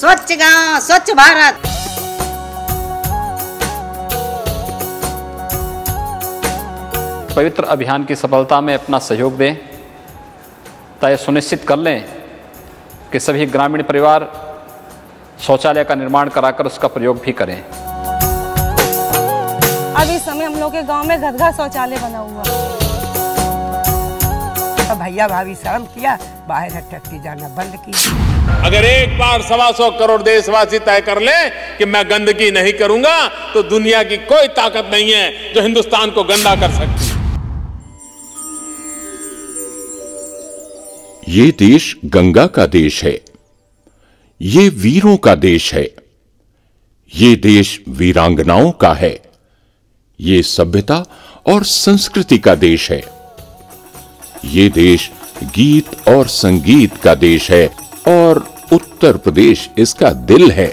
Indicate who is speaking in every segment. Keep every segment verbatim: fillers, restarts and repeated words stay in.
Speaker 1: स्वच्छ गांव स्वच्छ भारत।
Speaker 2: पवित्र अभियान की सफलता में अपना सहयोग दें तथा सुनिश्चित कर लें कि सभी ग्रामीण परिवार शौचालय का निर्माण कराकर उसका प्रयोग भी करें।
Speaker 3: अभी समय हम लोग के गांव में घर घर शौचालय बना हुआ।
Speaker 4: तो भैया भाभी शर्म किया, बाहर हटकती जाना बंद की।
Speaker 5: अगर एक बार सवा सौ करोड़ देशवासी तय कर ले कि मैं गंदगी नहीं करूंगा, तो दुनिया की कोई ताकत नहीं है जो हिंदुस्तान को गंदा कर सकती।
Speaker 6: ये देश गंगा का देश है, ये वीरों का देश है, ये देश वीरांगनाओं का है, ये सभ्यता और संस्कृति का देश है, ये देश गीत और संगीत का देश है और उत्तर प्रदेश इसका दिल है।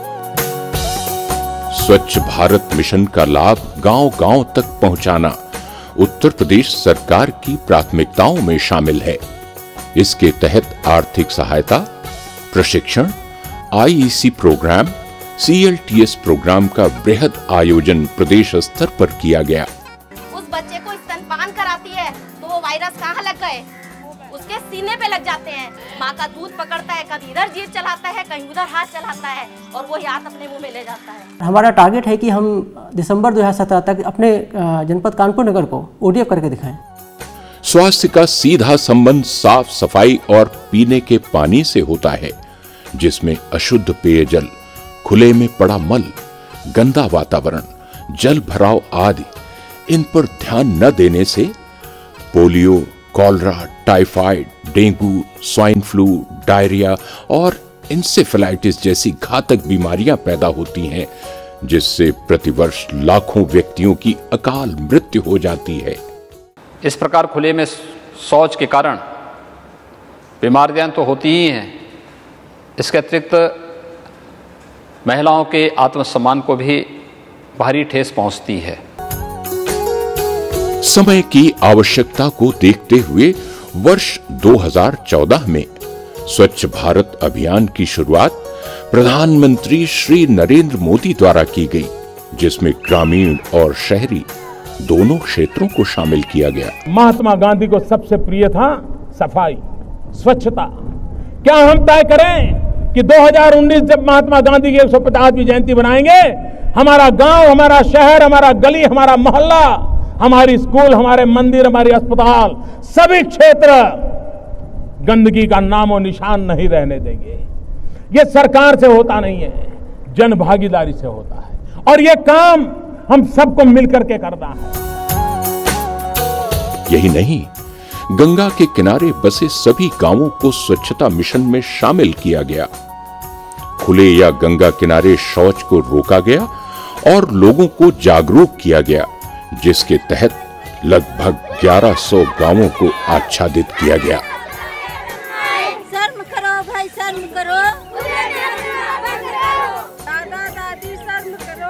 Speaker 6: स्वच्छ भारत मिशन का लाभ गांव-गांव तक पहुंचाना उत्तर प्रदेश सरकार की प्राथमिकताओं में शामिल है। इसके तहत आर्थिक सहायता, प्रशिक्षण, आईईसी प्रोग्राम, सीएलटीएस प्रोग्राम का बृहद आयोजन प्रदेश स्तर पर किया गया।
Speaker 7: उस बच्चे को स्तनपान कराती है तो वो वायरस कहाँ लग गए? उसके सीने पे लग जाते हैं। माँ का दूध पकड़ता है, कभी इधर जीभ चलाता है, कहीं उधर हाथ चलाता है और वो हाथ अपने मुंह में ले जाता है।
Speaker 8: हमारा टारगेट है कि हम दिसंबर दो हज़ार सत्रह तक अपने जनपद कानपुर नगर को ओडीएफ करके दिखाएं।
Speaker 6: स्वास्थ्य का सीधा संबंध साफ सफाई और पीने के पानी से होता है, जिसमें अशुद्ध पेयजल, खुले में पड़ा मल, गंदा वातावरण, जल भराव आदि इन पर ध्यान न देने से polio, cholera, typhoid, dengue, swine flu, diarrhoea और इंसेफेलाइटिस जैसी घातक बीमारियां पैदा होती हैं, जिससे प्रतिवर्ष लाखों व्यक्तियों की अकाल मृत्यु हो जाती है।
Speaker 2: इस प्रकार खुले में शौच के कारण बीमारियां तो होती ही हैं, इसके अतिरिक्त महिलाओं के आत्मसम्मान को भी भारी ठेस पहुंचती है।
Speaker 6: समय की आवश्यकता को देखते हुए वर्ष दो हज़ार चौदह में स्वच्छ भारत अभियान की शुरुआत प्रधानमंत्री श्री नरेंद्र मोदी द्वारा की गई, जिसमें ग्रामीण और शहरी दोनों क्षेत्रों को शामिल किया गया।
Speaker 5: महात्मा गांधी को सबसे प्रिय था सफाई, स्वच्छता। क्या हम तय करें कि दो हज़ार उन्नीस जब महात्मा गांधी की एक सौ पचासवीं जयंती बनाएंगे, हमारा गांव, हमारा शहर, हमारा गली, हमारा मोहल्ला, हमारी स्कूल, हमारे मंदिर, हमारे अस्पताल, सभी क्षेत्र गंदगी का नामो निशान नहीं रहने देंगे। ये सरकार से होता नहीं है, जन भागीदारी से होता है और ये काम हम सबको मिलकर के करना है।
Speaker 6: यही नहीं, गंगा के किनारे बसे सभी गांवों को स्वच्छता मिशन में शामिल किया गया। खुले या गंगा किनारे शौच को रोका गया और लोगों को जागरूक किया गया, जिसके तहत लगभग ग्यारह सौ गांवों को आच्छादित किया गया।
Speaker 7: शर्म करो भाई, शर्म करो, दादा दादी शर्म करो।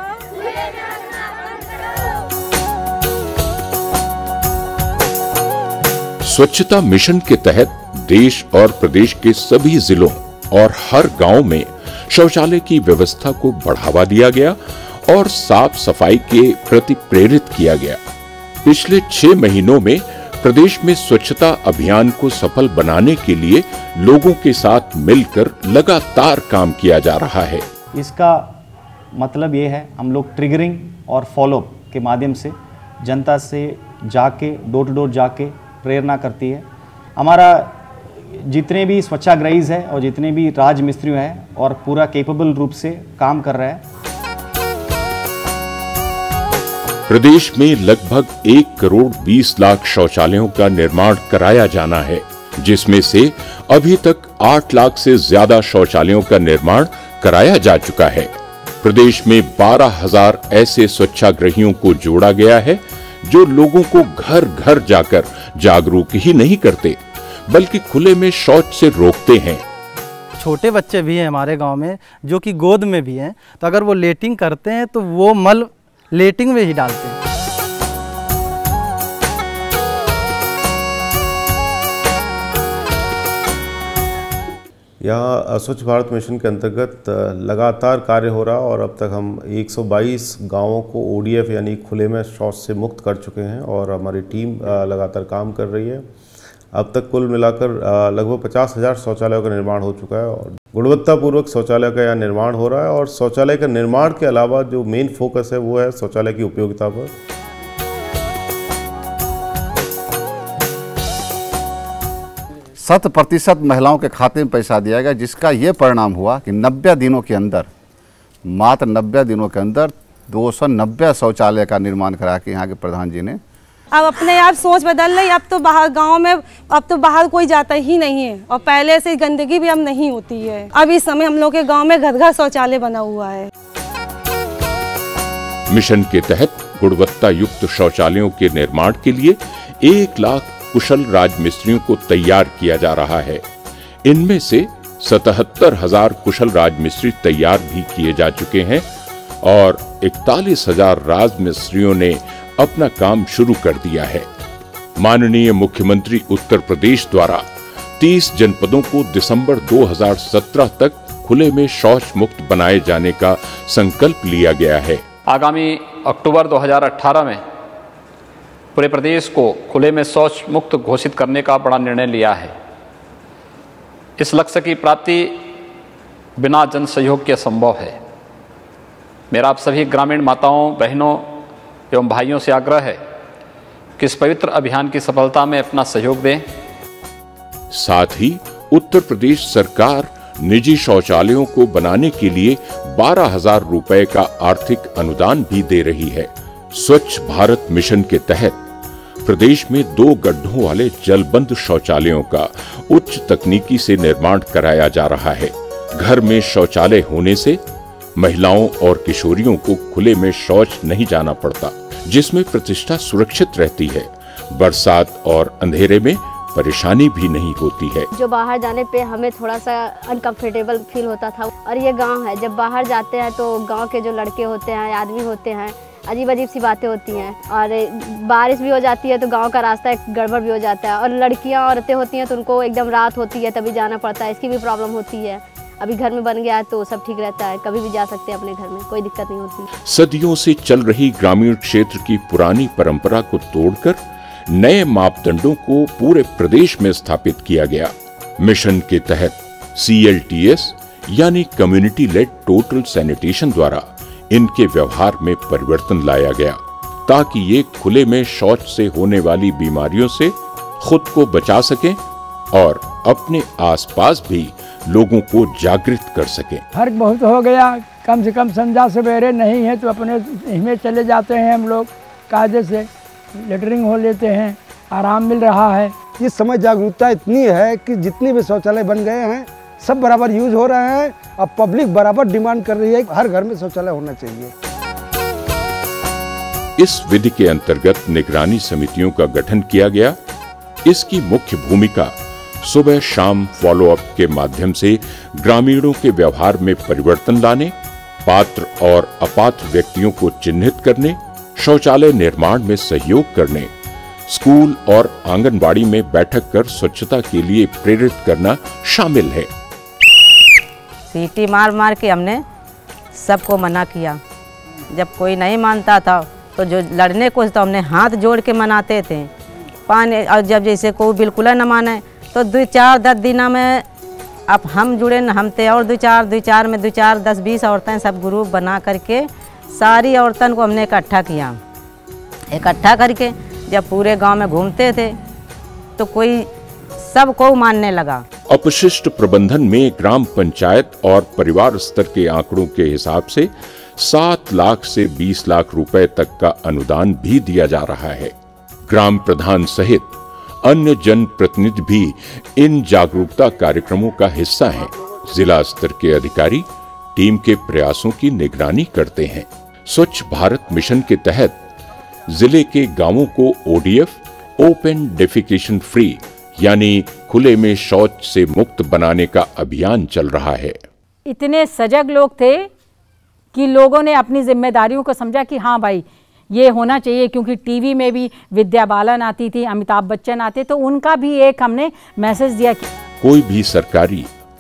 Speaker 6: स्वच्छता मिशन के तहत देश और प्रदेश के सभी जिलों और हर गांव में शौचालय की व्यवस्था को बढ़ावा दिया गया और साफ सफाई के प्रति प्रेरित किया गया। पिछले छह महीनों में प्रदेश में स्वच्छता अभियान को सफल बनाने के लिए लोगों के साथ मिलकर लगातार काम किया जा रहा है।
Speaker 9: इसका मतलब ये है, हम लोग ट्रिगरिंग और फॉलोअप के माध्यम से जनता से जाके डोर टू डोर जाके प्रेरणा करती है। हमारा जितने भी स्वच्छाग्रहीज है और जितने भी राज मिस्त्री हैं और पूरा केपेबल रूप से काम कर रहा है।
Speaker 6: प्रदेश में लगभग एक करोड़ बीस लाख शौचालयों का निर्माण कराया जाना है, जिसमें से अभी तक आठ लाख से ज्यादा शौचालयों का निर्माण कराया जा चुका है। प्रदेश में बारह हजार ऐसे स्वच्छाग्रहियों को जोड़ा गया है, जो लोगों को घर घर जाकर जागरूक ही नहीं करते, बल्कि खुले में शौच से रोकते हैं।
Speaker 10: छोटे बच्चे भी हैं हमारे गांव में जो कि गोद में भी हैं, तो अगर वो लेटिंग करते हैं तो वो मल लेटिंग में ही डालते हैं।
Speaker 11: यहाँ स्वच्छ भारत मिशन के अंतर्गत लगातार कार्य हो रहा और अब तक हम एक सौ बाईस गांवों को ओ डी एफ यानी खुले में शौच से मुक्त कर चुके हैं और हमारी टीम लगातार काम कर रही है। अब तक कुल मिलाकर लगभग पचास हज़ार शौचालयों का निर्माण हो चुका है और गुणवत्तापूर्वक शौचालय का यहाँ निर्माण हो रहा है। और शौचालय का निर्माण के अलावा जो मेन फोकस है वो है शौचालय की उपयोगिता पर।
Speaker 12: शत प्रतिशत महिलाओं के खाते में पैसा दिया गया, जिसका ये परिणाम हुआ कि नब्बे दिनों के अंदर, मात्र नब्बे दिनों के अंदर दो सौ नब्बे शौचालय का निर्माण करा के यहाँ के प्रधान जी ने।
Speaker 3: अब अपने आप सोच बदल रही, अब तो बाहर गांव में अब तो बाहर कोई जाता ही नहीं है और पहले से गंदगी भी अब नहीं होती है। अब इस समय हम लोग के गांव में घर घर शौचालय बना हुआ है।
Speaker 6: मिशन के तहत गुणवत्ता युक्त शौचालयों के निर्माण के लिए एक लाख कुशल राजमिस्त्रियों को तैयार किया जा रहा है। इनमें से सतहत्तर हजार कुशल राजमिस्त्री तैयार भी किए जा चुके हैं और इकतालीस हजार राजमिस्त्रियों ने अपना काम शुरू कर दिया है। माननीय मुख्यमंत्री उत्तर प्रदेश द्वारा तीस जनपदों को दिसंबर दो हज़ार सत्रह तक खुले में शौच मुक्त बनाए जाने का संकल्प लिया गया है।
Speaker 2: आगामी अक्टूबर दो हज़ार अठारह में पूरे प्रदेश को खुले में शौच मुक्त घोषित करने का बड़ा निर्णय लिया है। इस लक्ष्य की प्राप्ति बिना जन सहयोग के असंभव है। मेरा आप सभी ग्रामीण माताओं, बहनों एवं भाइयों से आग्रह है कि इस पवित्र अभियान की सफलता में अपना सहयोग दें।
Speaker 6: साथ ही उत्तर प्रदेश सरकार निजी शौचालयों को बनाने के लिए बारह हजार रुपए का आर्थिक अनुदान भी दे रही है। स्वच्छ भारत मिशन के तहत प्रदेश में दो गड्ढों वाले जलबंद शौचालयों का उच्च तकनीकी से निर्माण कराया जा रहा है। घर में शौचालय होने से महिलाओं और किशोरियों को खुले में शौच नहीं जाना पड़ता, जिसमें प्रतिष्ठा सुरक्षित रहती है। बरसात और अंधेरे में परेशानी भी नहीं होती है।
Speaker 13: जो बाहर जाने पे हमें थोड़ा सा अनकंफर्टेबल फील होता था और ये गांव है, जब बाहर जाते हैं तो गांव के जो लड़के होते हैं, आदमी होते हैं, अजीब अजीब सी बातें होती हैं और बारिश भी हो जाती है तो गांव का रास्ता गड़बड़ भी हो जाता है और लड़कियां औरतें होती हैं तो उनको एकदम रात होती है तभी जाना पड़ता है, इसकी भी प्रॉब्लम होती है। अभी घर में बन गया है तो सब ठीक रहता है, कभी भी जा सकते हैं अपने घर में, कोई दिक्कत नहीं होती।
Speaker 6: सदियों से चल रही ग्रामीण क्षेत्र की पुरानी परंपरा को तोड़कर नए मापदंडों को पूरे प्रदेश में स्थापित किया गया। मिशन के तहत सी एल टी एस यानी कम्युनिटी लेड टोटल सैनिटेशन द्वारा इनके व्यवहार में परिवर्तन लाया गया ताकि ये खुले में शौच से होने वाली बीमारियों से खुद को बचा सकें और अपने आसपास भी लोगों को जागृत कर सकें।
Speaker 14: फर्क बहुत हो गया, कम से कम संध्या सवेरे नहीं है तो अपने इसमें चले जाते हैं हम लोग, कायदे से लेटरिंग हो लेते हैं, आराम मिल रहा है।
Speaker 15: इस समय जागरूकता इतनी है कि जितने भी शौचालय बन गए हैं सब बराबर यूज हो रहे हैं और पब्लिक बराबर डिमांड कर रही है हर घर में शौचालय होना चाहिए।
Speaker 6: इस विधि के अंतर्गत निगरानी समितियों का गठन किया गया। इसकी मुख्य भूमिका सुबह शाम फॉलोअप के माध्यम से ग्रामीणों के व्यवहार में परिवर्तन लाने, पात्र और अपात्र व्यक्तियों को चिन्हित करने, शौचालय निर्माण में सहयोग करने, स्कूल और आंगनबाड़ी में बैठक कर स्वच्छता के लिए प्रेरित करना शामिल है।
Speaker 1: सीटी मार मार के हमने सबको मना किया। जब कोई नहीं मानता था तो जो लड़ने को तो हमने हाथ जोड़ के मनाते थे पानी, और जब जैसे कोई बिल्कुल न माने तो दो चार दस दिना में अब हम जुड़े न हम थे और दो चार दो चार में दो चार दस बीस औरतें सब ग्रुप बना करके सारी औरतों को हमने इकट्ठा किया। इकट्ठा करके जब पूरे गांव में घूमते थे तो कोई सबको मानने लगा।
Speaker 6: अपशिष्ट प्रबंधन में ग्राम पंचायत और परिवार स्तर के आंकड़ों के हिसाब से सात लाख से बीस लाख रुपए तक का अनुदान भी दिया जा रहा है। ग्राम प्रधान सहित अन्य जन प्रतिनिधि भी इन जागरूकता कार्यक्रमों का हिस्सा हैं। जिला स्तर के अधिकारी टीम के प्रयासों की निगरानी करते हैं। स्वच्छ भारत मिशन के तहत जिले के गांवों को O D F open defecation free यानी खुले में शौच से मुक्त बनाने का अभियान चल रहा है।
Speaker 16: इतने सजग लोग थे कि लोगों ने अपनी जिम्मेदारियों को समझा कि हाँ भाई ये होना चाहिए, क्योंकि टीवी में भी विद्या बालन आती थी, अमिताभ बच्चन आते, तो उनका भी एक हमने मैसेज दिया कि
Speaker 6: कोई भी सरकारी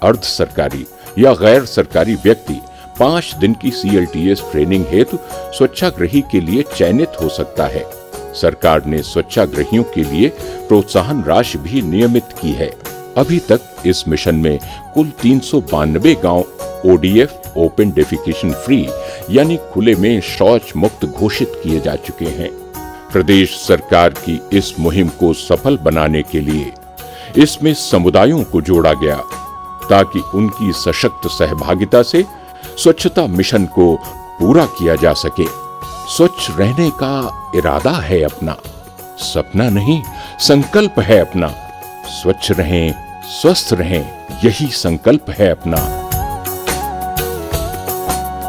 Speaker 6: अर्ध सरकारी या गैर सरकारी व्यक्ति पांच दिन की C L T S training हेतु स्वच्छाग्रही के लिए चयनित हो सकता है। सरकार ने स्वच्छाग्रहियों के लिए प्रोत्साहन राशि भी नियमित की है। अभी तक इस मिशन में कुल तीन सौ बानवे गाँव O D F open defecation free यानी खुले में शौच मुक्त घोषित किए जा चुके हैं। प्रदेश सरकार की इस मुहिम को सफल बनाने के लिए इसमें समुदायों को जोड़ा गया ताकि उनकी सशक्त सहभागिता से स्वच्छता मिशन को पूरा किया जा सके। स्वच्छ रहने का इरादा है अपना, सपना नहीं संकल्प है अपना। स्वच्छ रहें, स्वस्थ रहें, यही संकल्प है अपना।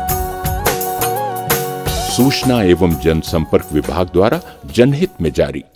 Speaker 6: सूचना एवं जनसंपर्क विभाग द्वारा जनहित में जारी।